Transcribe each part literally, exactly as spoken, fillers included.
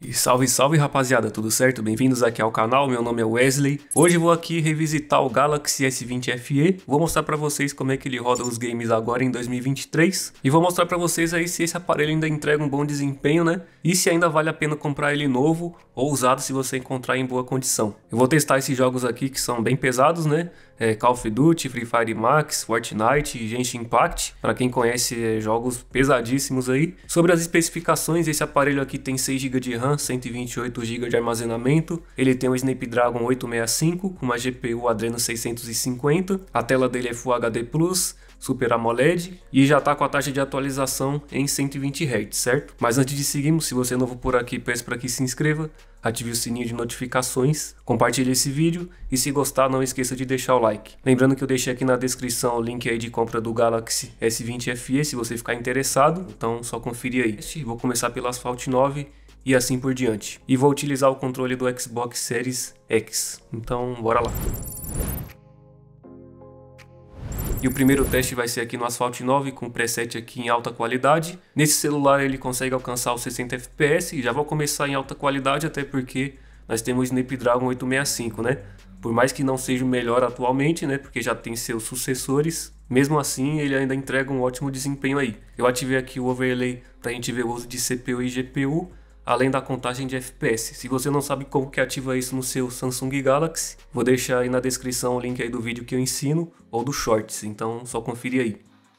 E salve, salve rapaziada, tudo certo? Bem-vindos aqui ao canal, meu nome é Wesley. Hoje vou aqui revisitar o Galaxy S vinte F E, vou mostrar pra vocês como é que ele roda os games agora em dois mil e vinte e três e vou mostrar pra vocês aí se esse aparelho ainda entrega um bom desempenho, né? E se ainda vale a pena comprar ele novo ou usado se você encontrar em boa condição. Eu vou testar esses jogos aqui que são bem pesados, né? É, Call of Duty, Free Fire Max, Fortnite e Genshin Impact, para quem conhece é, jogos pesadíssimos aí. Sobre as especificações, esse aparelho aqui tem seis gigas de RAM, cento e vinte e oito gigas de armazenamento, ele tem um Snapdragon oitocentos e sessenta e cinco com uma G P U Adreno seiscentos e cinquenta, a tela dele é Full H D Plus, Super AMOLED e já está com a taxa de atualização em cento e vinte hertz, certo? Mas antes de seguirmos, se você é novo por aqui, peço para que se inscreva, ative o sininho de notificações, compartilhe esse vídeo e se gostar não esqueça de deixar o like. Lembrando que eu deixei aqui na descrição o link aí de compra do Galaxy S vinte F E se você ficar interessado, então só conferir aí. Vou começar pelo Asphalt nove e assim por diante. E vou utilizar o controle do Xbox Series X, então bora lá. E o primeiro teste vai ser aqui no Asphalt nove com preset aqui em alta qualidade. Nesse celular ele consegue alcançar os sessenta F P S e já vou começar em alta qualidade até porque nós temos o Snapdragon oitocentos e sessenta e cinco, né? Por mais que não seja o melhor atualmente, né? Porque já tem seus sucessores, mesmo assim ele ainda entrega um ótimo desempenho aí. Eu ativei aqui o overlay para a gente ver o uso de C P U e G P U, além da contagem de F P S. Se você não sabe como que ativa isso no seu Samsung Galaxy, vou deixar aí na descrição o link aí do vídeo que eu ensino ou do Shorts, então só conferir aí.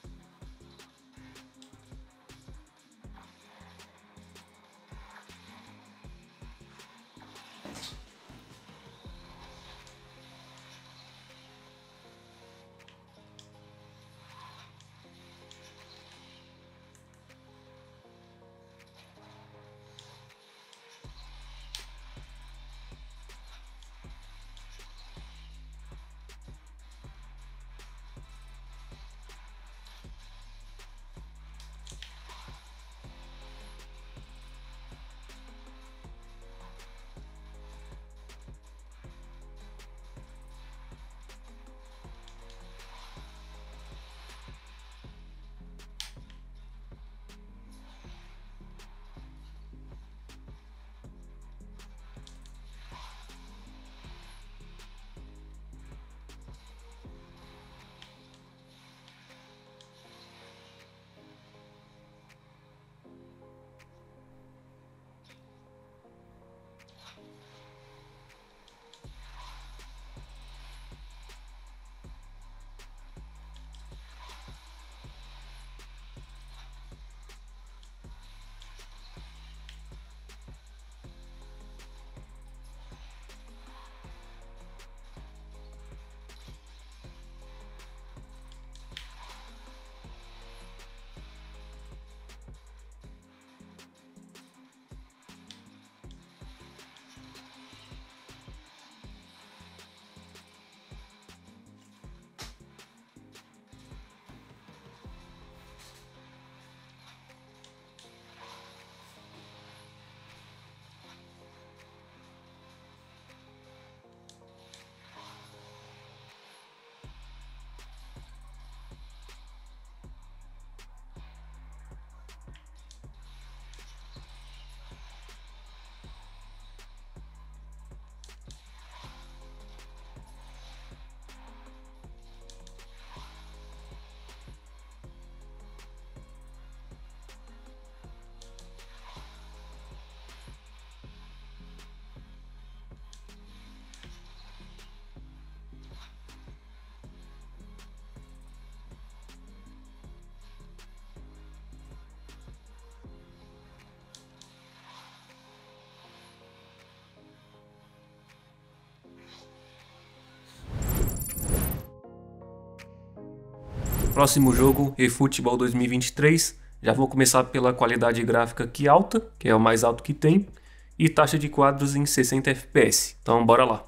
Próximo jogo, eFootball dois mil e vinte e três. Já vou começar pela qualidade gráfica aqui alta, que é o mais alto que tem, e taxa de quadros em sessenta F P S. Então bora lá.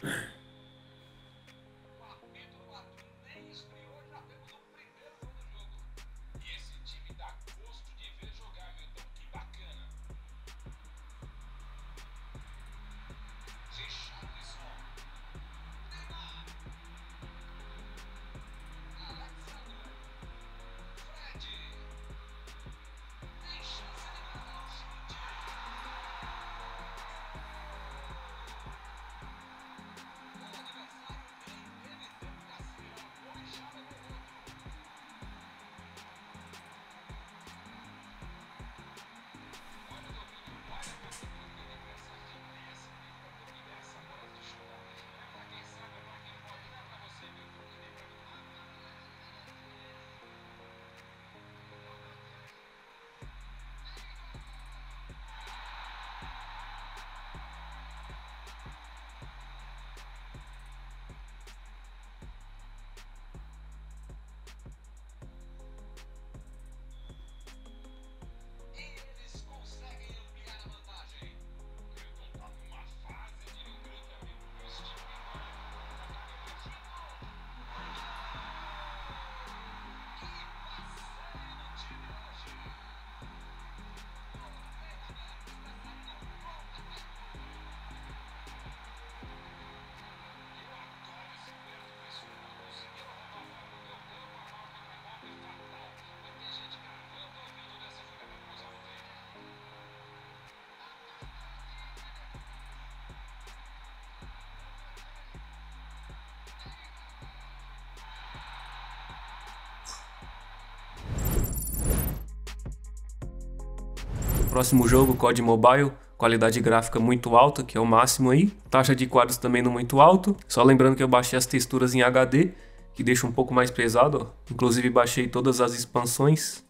Próximo jogo, C O D Mobile, qualidade gráfica muito alta, que é o máximo aí. Taxa de quadros também não muito alto. Só lembrando que eu baixei as texturas em H D, que deixa um pouco mais pesado, ó. Inclusive baixei todas as expansões.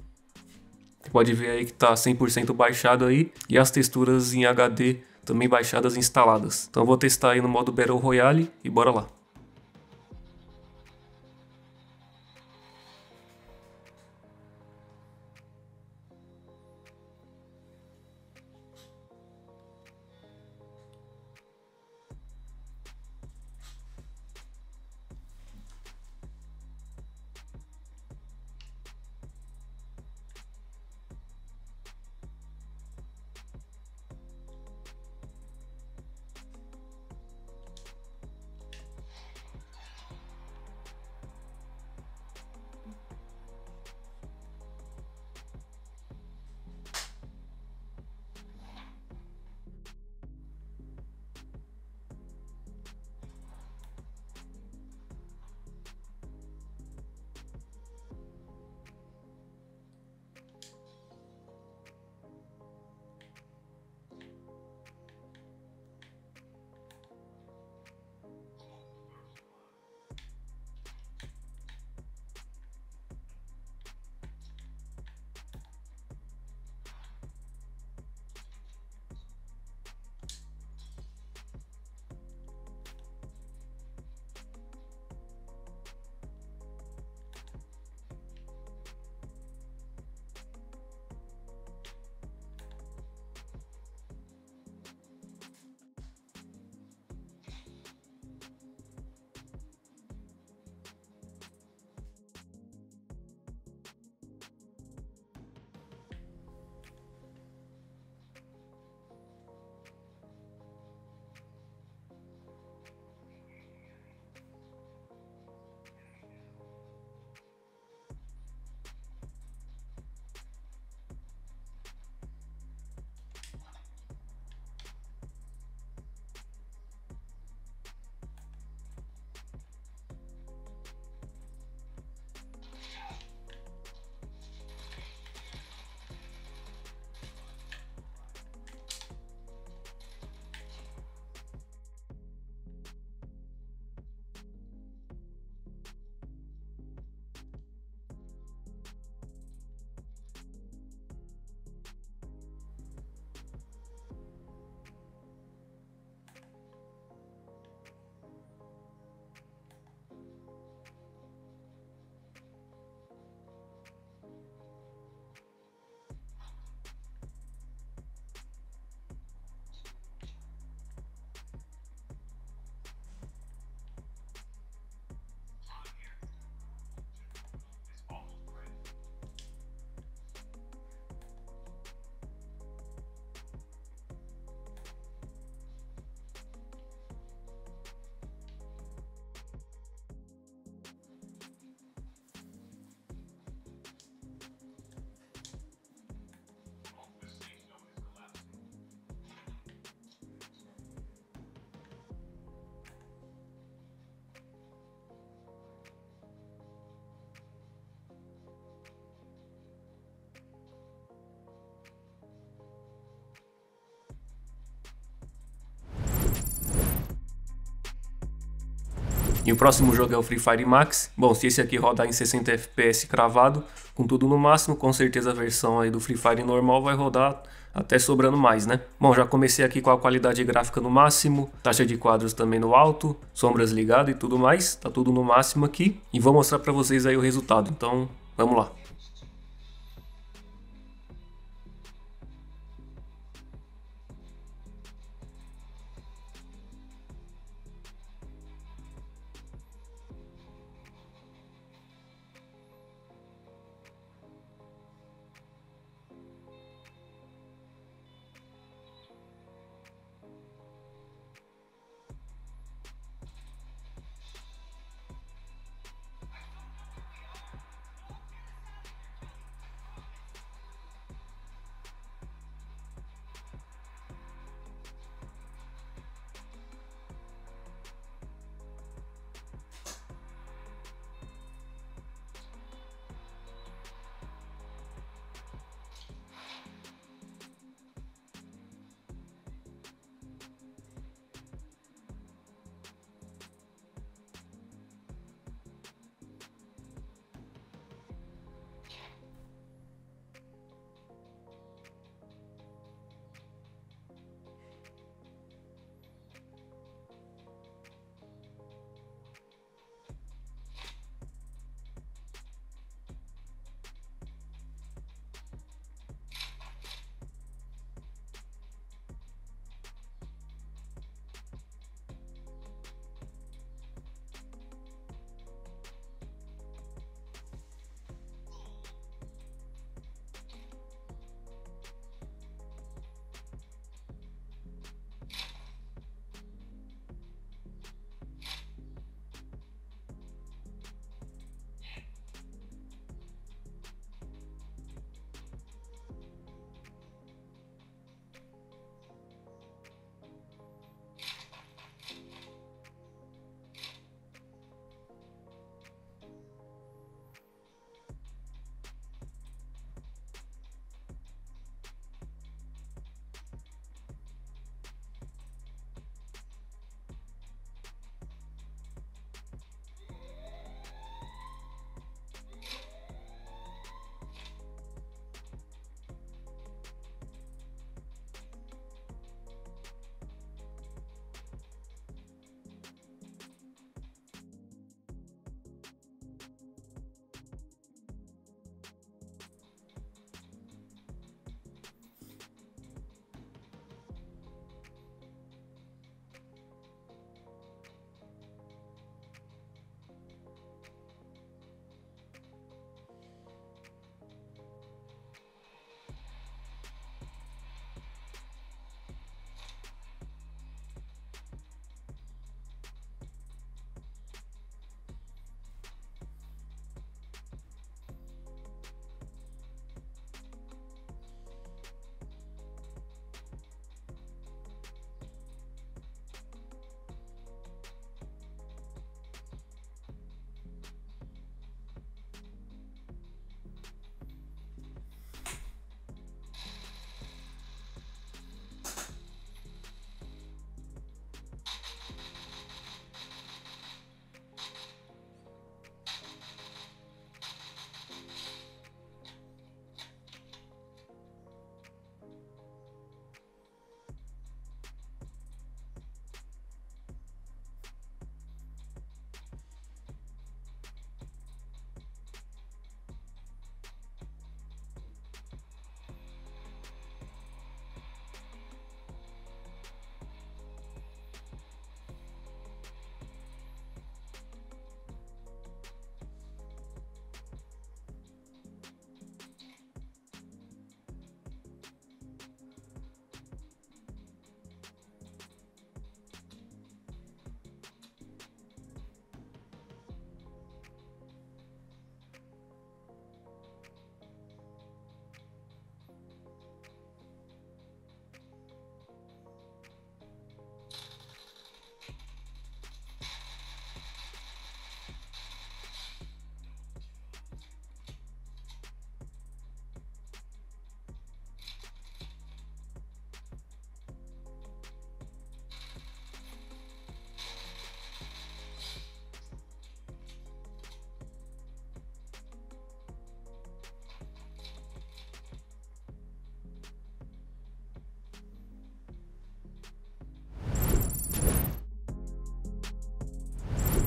Você pode ver aí que tá cem por cento baixado aí. E as texturas em H D também baixadas e instaladas. Então eu vou testar aí no modo Battle Royale e bora lá. E o próximo jogo é o Free Fire Max. Bom, se esse aqui rodar em sessenta F P S cravado, com tudo no máximo, com certeza a versão aí do Free Fire normal vai rodar até sobrando mais, né? Bom, já comecei aqui com a qualidade gráfica no máximo, taxa de quadros também no alto, sombras ligado e tudo mais, tá tudo no máximo aqui. E vou mostrar pra vocês aí o resultado, então vamos lá.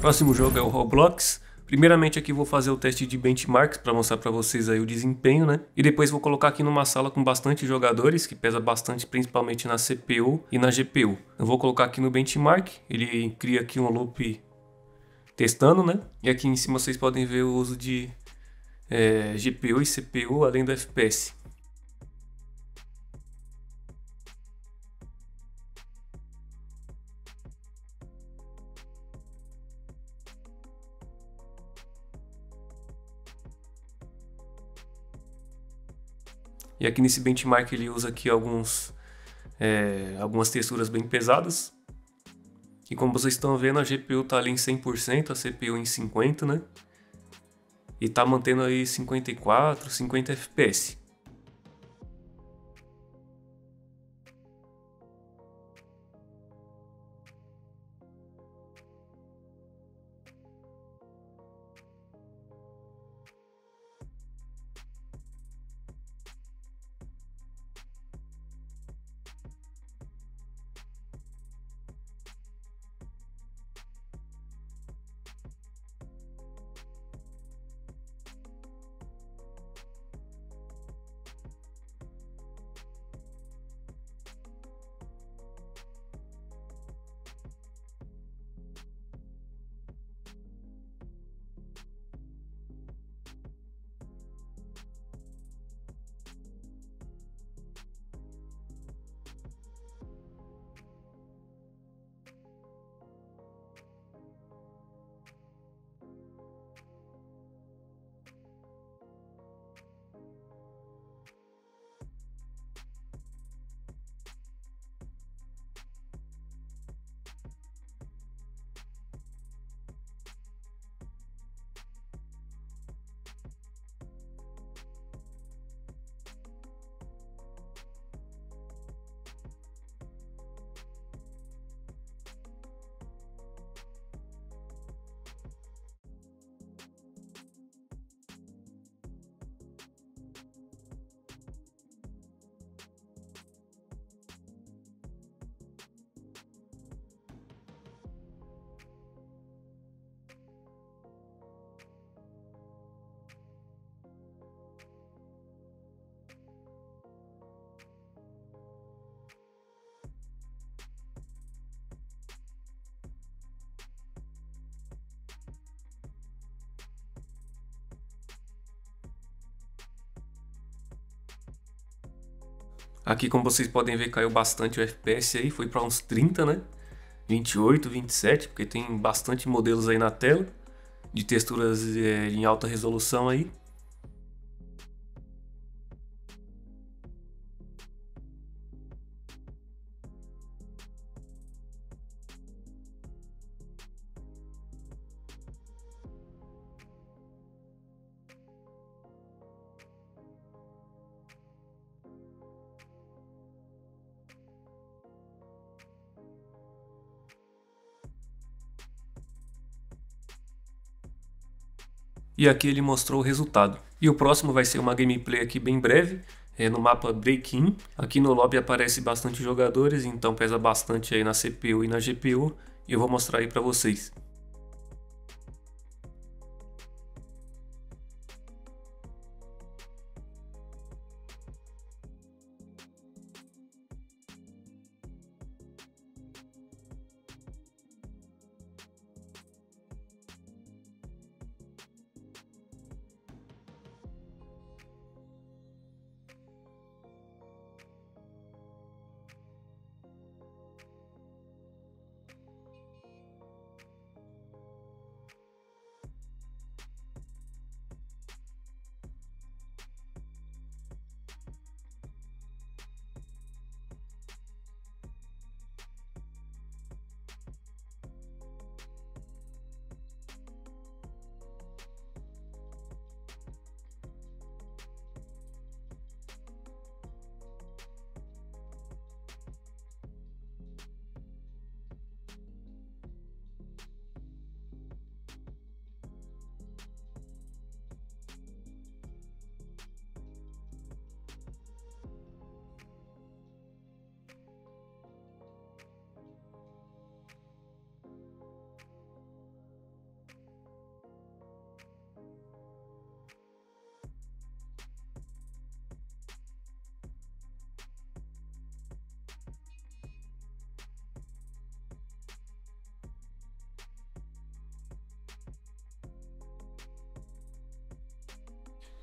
Próximo jogo é o Roblox. Primeiramente aqui vou fazer o teste de benchmarks para mostrar para vocês aí o desempenho, né? E depois vou colocar aqui numa sala com bastante jogadores, que pesa bastante principalmente na C P U e na G P U. Eu vou colocar aqui no benchmark, ele cria aqui um loop testando, né? E aqui em cima vocês podem ver o uso de é, G P U e C P U além do F P S. E aqui nesse benchmark ele usa aqui alguns, é, algumas texturas bem pesadas. E como vocês estão vendo, a G P U está ali em cem por cento, a C P U em cinquenta por cento, né? E está mantendo aí cinquenta e quatro, cinquenta F P S. Aqui, como vocês podem ver, caiu bastante o F P S aí, foi para uns trinta, né? vinte e oito, vinte e sete, porque tem bastante modelos aí na tela de texturas é, em alta resolução aí. E aqui ele mostrou o resultado. E o próximo vai ser uma gameplay aqui bem breve, é no mapa Break-In. Aqui no lobby aparece bastante jogadores, então pesa bastante aí na C P U e na G P U. E eu vou mostrar aí para vocês.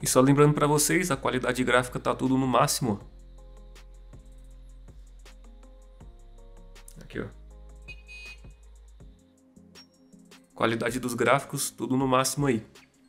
E só lembrando para vocês, a qualidade gráfica tá tudo no máximo. Aqui, ó. Qualidade dos gráficos, tudo no máximo aí.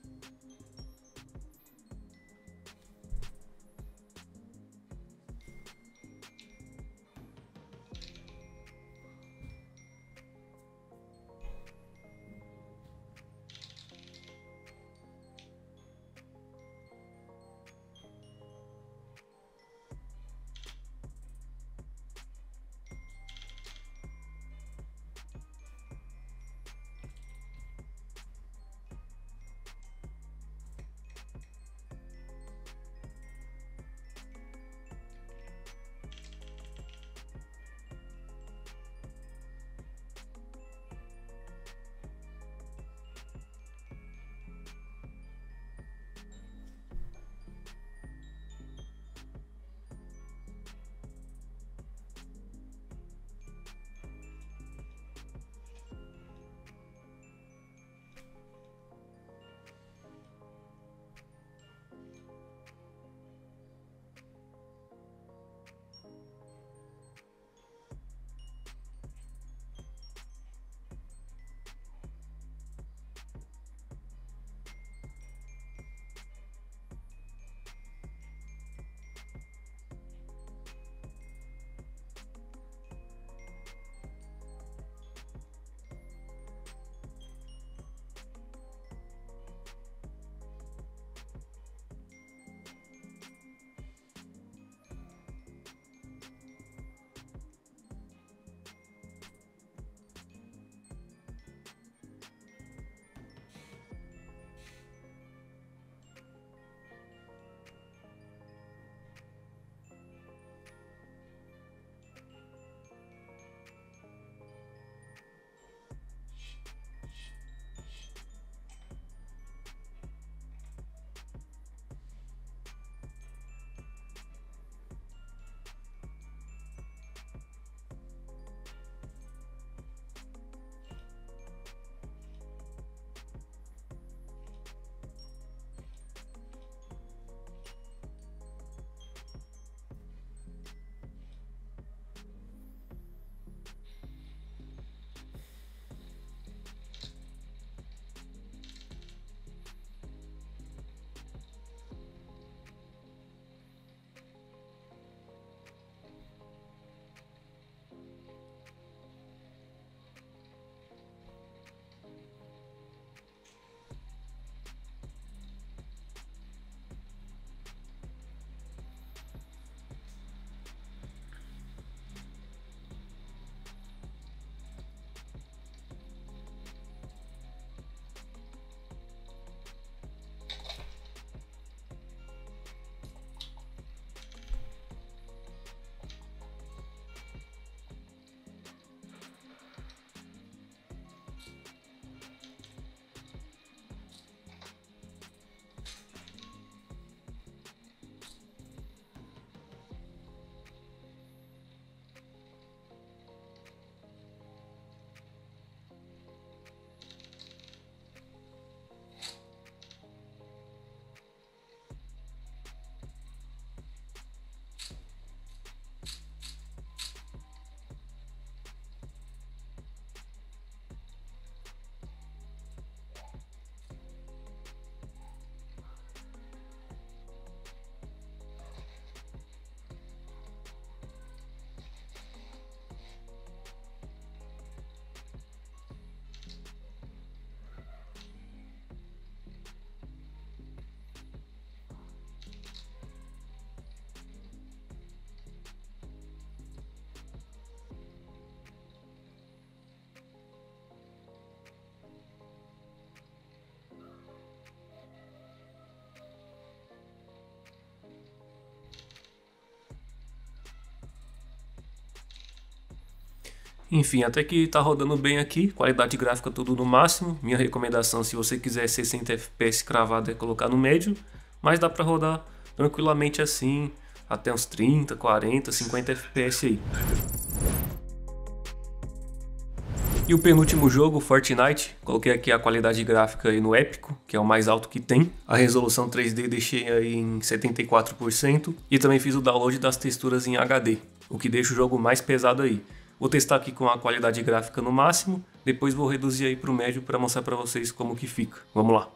Enfim, até que tá rodando bem aqui, qualidade gráfica tudo no máximo. Minha recomendação, se você quiser sessenta F P S cravado, é colocar no médio, mas dá pra rodar tranquilamente assim, até uns trinta, quarenta, cinquenta F P S aí. E E o penúltimo jogo, Fortnite, coloquei aqui a qualidade gráfica aí no épico, que é o mais alto que tem. A resolução três D deixei aí em setenta e quatro por cento e também fiz o download das texturas em H D, o que deixa o jogo mais pesado aí. Vou testar aqui com a qualidade gráfica no máximo, depois vou reduzir aí para o médio para mostrar para vocês como que fica. Vamos lá.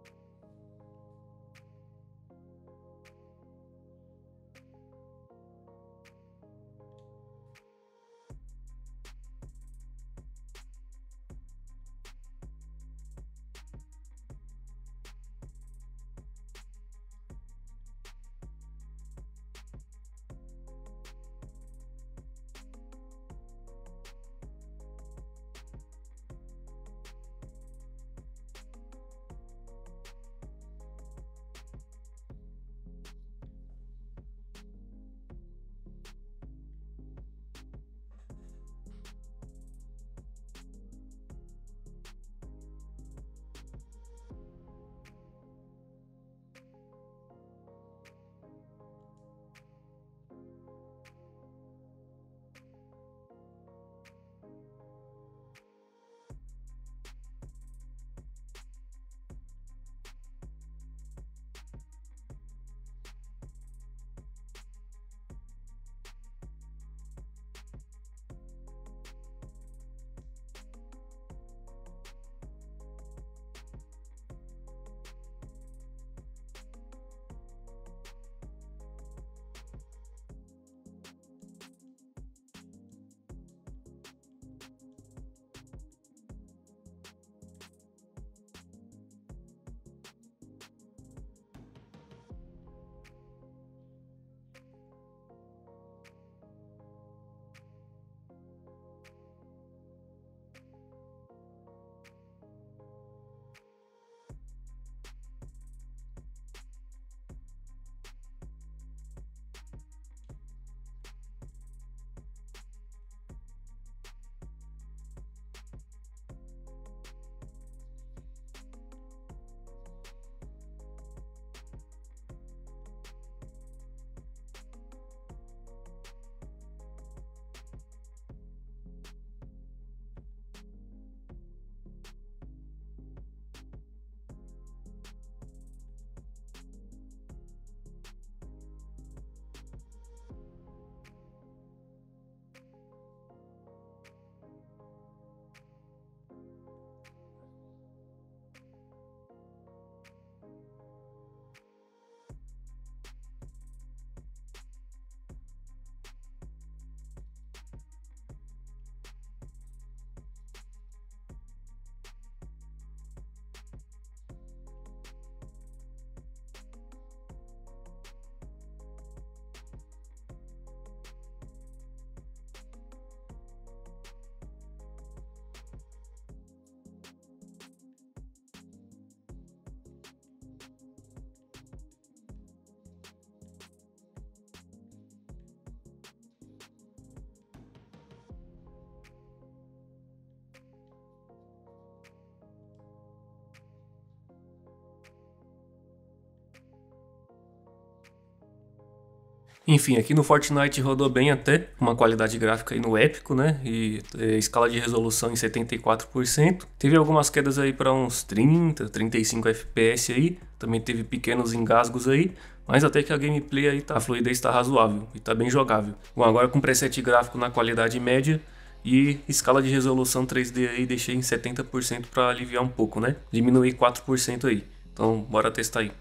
Enfim, aqui no Fortnite rodou bem até, uma qualidade gráfica aí no épico, né? E é, escala de resolução em setenta e quatro por cento. Teve algumas quedas aí para uns trinta, trinta e cinco F P S aí. Também teve pequenos engasgos aí. Mas até que a gameplay aí tá, a fluidez está razoável e tá bem jogável. Bom, agora com preset gráfico na qualidade média e escala de resolução três D aí deixei em setenta por cento para aliviar um pouco, né? Diminuí quatro por cento aí. Então bora testar aí.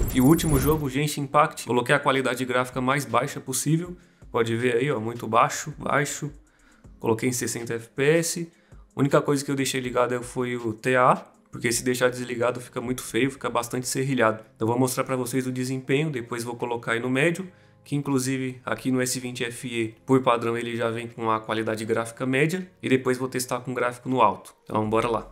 E o último jogo, Genshin Impact, coloquei a qualidade gráfica mais baixa possível. Pode ver aí, ó, muito baixo, baixo. Coloquei em sessenta F P S. A única coisa que eu deixei ligado foi o T A, porque se deixar desligado fica muito feio, fica bastante serrilhado. Então vou mostrar para vocês o desempenho, depois vou colocar aí no médio, que inclusive aqui no S vinte F E, por padrão, ele já vem com a qualidade gráfica média, e depois vou testar com gráfico no alto. Então bora lá.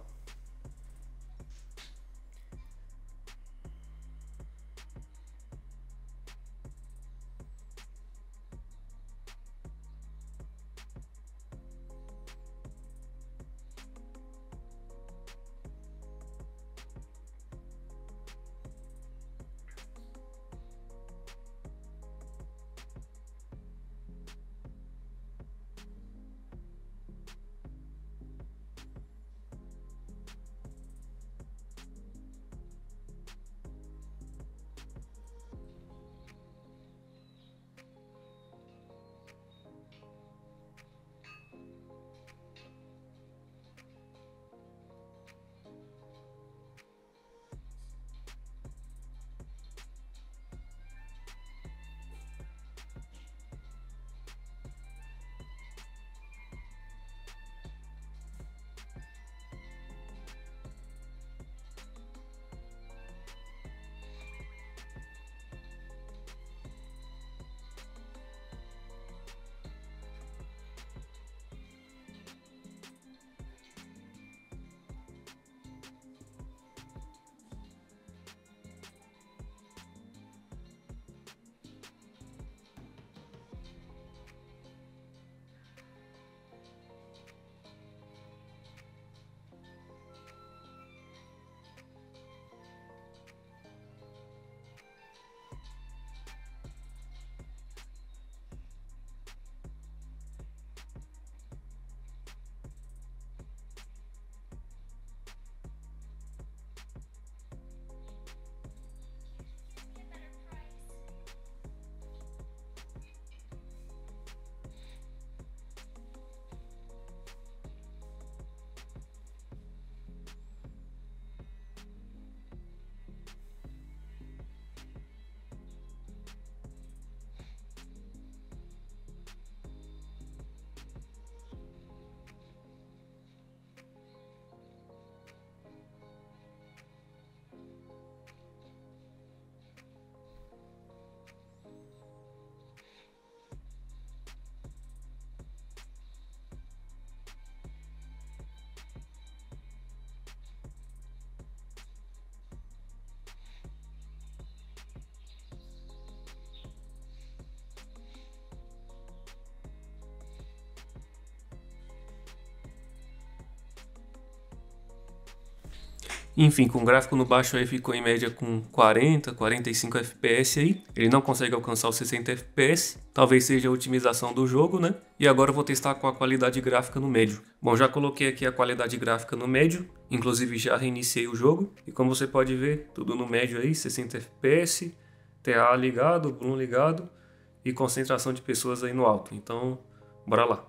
Enfim, com o gráfico no baixo aí ficou em média com quarenta, quarenta e cinco F P S aí. Ele não consegue alcançar os sessenta F P S. Talvez seja a otimização do jogo, né? E agora eu vou testar com a qualidade gráfica no médio. Bom, já coloquei aqui a qualidade gráfica no médio. Inclusive já reiniciei o jogo. E como você pode ver, tudo no médio aí, sessenta F P S. T A ligado, Bloom ligado. E concentração de pessoas aí no alto. Então, bora lá.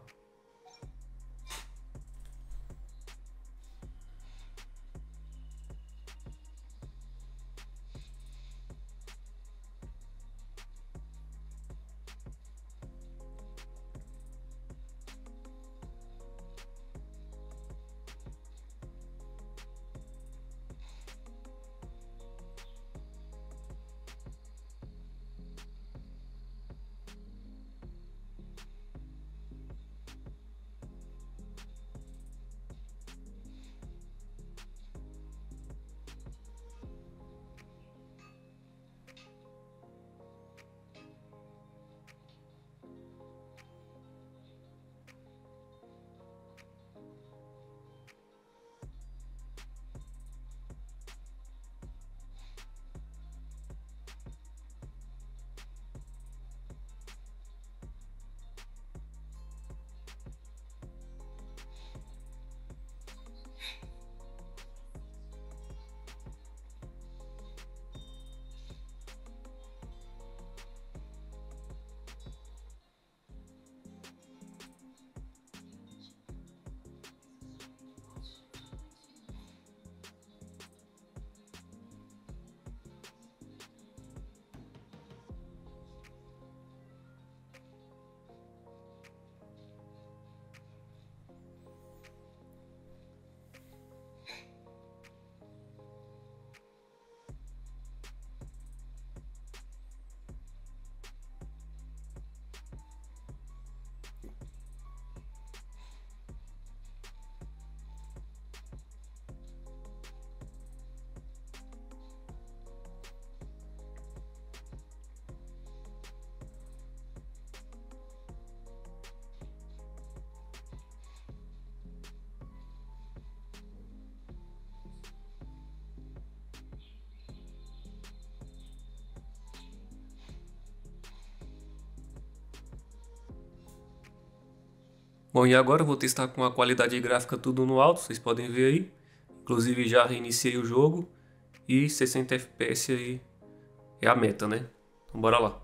Bom, e agora eu vou testar com a qualidade gráfica tudo no alto, vocês podem ver aí. Inclusive já reiniciei o jogo e sessenta F P S aí é a meta, né? Então bora lá.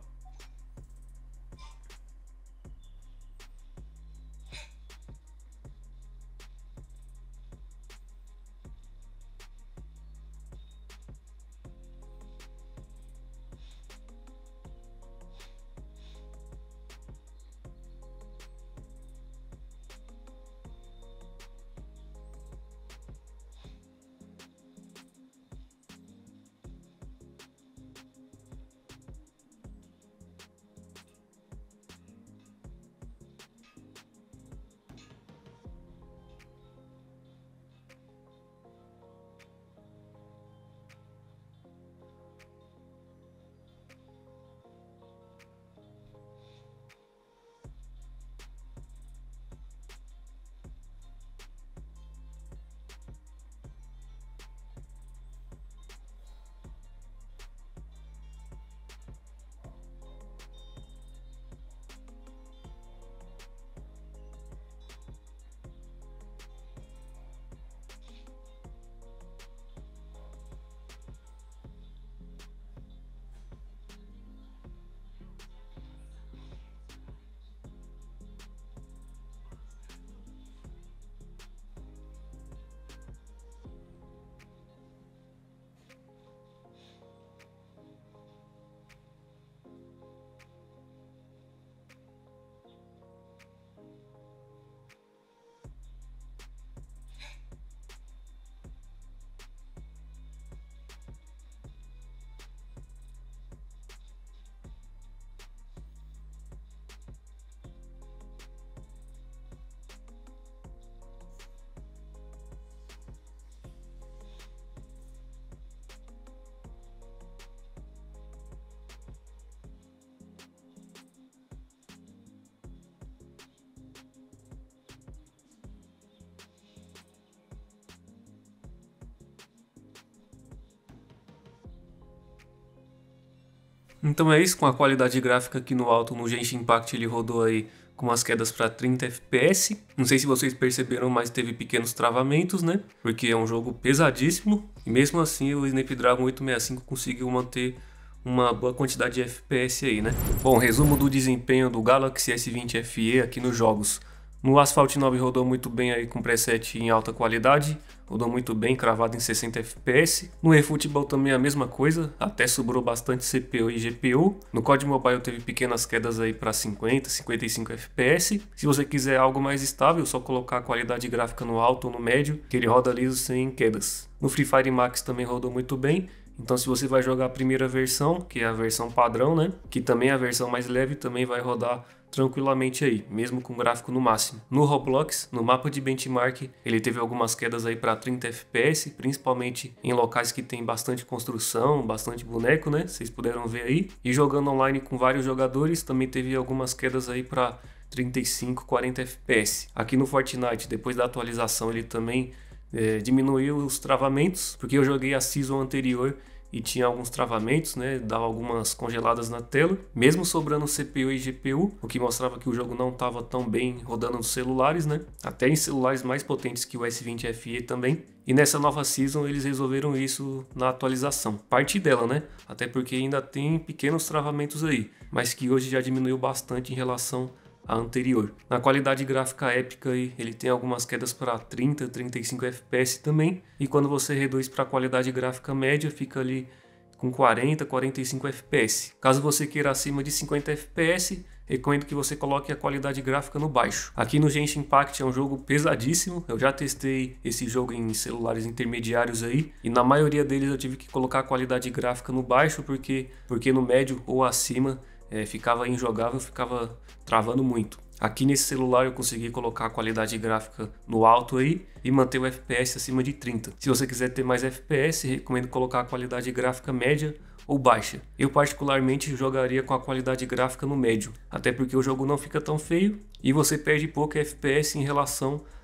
Então é isso, com a qualidade gráfica aqui no alto, no Genshin Impact ele rodou aí com umas quedas para trinta F P S. Não sei se vocês perceberam, mas teve pequenos travamentos, né? Porque é um jogo pesadíssimo. E mesmo assim o Snapdragon oitocentos e sessenta e cinco conseguiu manter uma boa quantidade de F P S aí, né? Bom, resumo do desempenho do Galaxy S vinte F E aqui nos jogos. No Asphalt nove rodou muito bem aí com preset em alta qualidade, rodou muito bem, cravado em sessenta F P S. No eFootball também a mesma coisa, até sobrou bastante C P U e G P U. No C O D Mobile teve pequenas quedas aí para cinquenta, cinquenta e cinco F P S. Se você quiser algo mais estável, só colocar a qualidade gráfica no alto ou no médio, que ele roda liso sem quedas. No Free Fire Max também rodou muito bem. Então se você vai jogar a primeira versão, que é a versão padrão, né, que também é a versão mais leve, também vai rodar tranquilamente aí, mesmo com gráfico no máximo. No Roblox, no mapa de benchmark, ele teve algumas quedas aí para trinta F P S, principalmente em locais que tem bastante construção, bastante boneco, né, vocês puderam ver aí. E jogando online com vários jogadores, também teve algumas quedas aí para trinta e cinco, quarenta F P S. Aqui no Fortnite, depois da atualização, ele também É, diminuiu os travamentos, porque eu joguei a season anterior e tinha alguns travamentos, né, dava algumas congeladas na tela, mesmo sobrando C P U e G P U, o que mostrava que o jogo não estava tão bem rodando nos celulares, né, até em celulares mais potentes que o S vinte F E também. E nessa nova season eles resolveram isso na atualização, parte dela, né, até porque ainda tem pequenos travamentos aí, mas que hoje já diminuiu bastante em relação a anterior. Na qualidade gráfica épica ele tem algumas quedas para trinta, trinta e cinco F P S também, e quando você reduz para a qualidade gráfica média fica ali com quarenta, quarenta e cinco F P S. Caso você queira acima de cinquenta F P S, recomendo que você coloque a qualidade gráfica no baixo. Aqui no Genshin Impact é um jogo pesadíssimo, eu já testei esse jogo em celulares intermediários aí, e na maioria deles eu tive que colocar a qualidade gráfica no baixo, porque, porque no médio ou acima É, ficava injogável, ficava travando muito. Aqui nesse celular eu consegui colocar a qualidade gráfica no alto aí e manter o F P S acima de trinta. Se você quiser ter mais F P S, recomendo colocar a qualidade gráfica média ou baixa. Eu particularmente jogaria com a qualidade gráfica no médio, até porque o jogo não fica tão feio e você perde pouco F P S em relação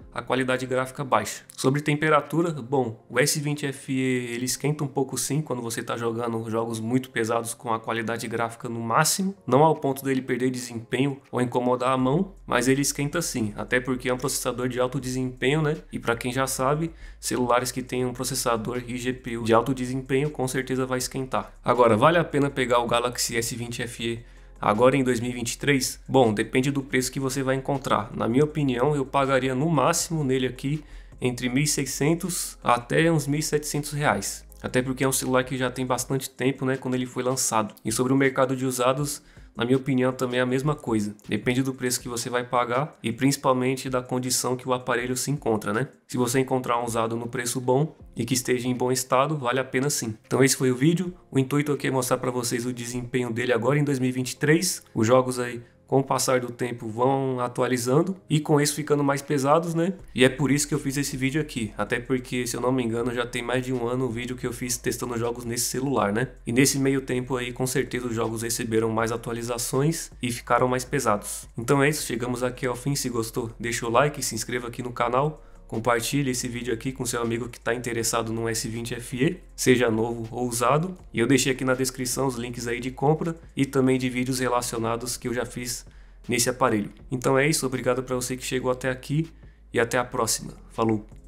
a qualidade gráfica baixa. Sobre temperatura, bom, o S vinte F E ele esquenta um pouco sim quando você está jogando jogos muito pesados com a qualidade gráfica no máximo, não ao ponto dele perder desempenho ou incomodar a mão, mas ele esquenta sim, até porque é um processador de alto desempenho, né? E para quem já sabe, celulares que têm um processador e G P U de alto desempenho com certeza vai esquentar. Agora, vale a pena pegar o Galaxy S vinte F E agora em dois mil e vinte e três? Bom, depende do preço que você vai encontrar. Na minha opinião, eu pagaria no máximo nele aqui entre mil e seiscentos até uns mil e setecentos reais. Até porque é um celular que já tem bastante tempo, né, quando ele foi lançado. E sobre o mercado de usados, na minha opinião também é a mesma coisa. Depende do preço que você vai pagar e principalmente da condição que o aparelho se encontra, né? Se você encontrar um usado no preço bom e que esteja em bom estado, vale a pena sim. Então esse foi o vídeo. O intuito aqui é mostrar para vocês o desempenho dele agora em dois mil e vinte e três. Os jogos aí, com o passar do tempo, vão atualizando e com isso ficando mais pesados, né? E é por isso que eu fiz esse vídeo aqui. Até porque, se eu não me engano, já tem mais de um ano o vídeo que eu fiz testando jogos nesse celular, né? E nesse meio tempo aí, com certeza os jogos receberam mais atualizações e ficaram mais pesados. Então é isso, chegamos aqui ao fim. Se gostou, deixa o like, se inscreva aqui no canal. Compartilhe esse vídeo aqui com seu amigo que está interessado no S vinte F E, seja novo ou usado. E eu deixei aqui na descrição os links aí de compra e também de vídeos relacionados que eu já fiz nesse aparelho. Então é isso, obrigado para você que chegou até aqui e até a próxima. Falou!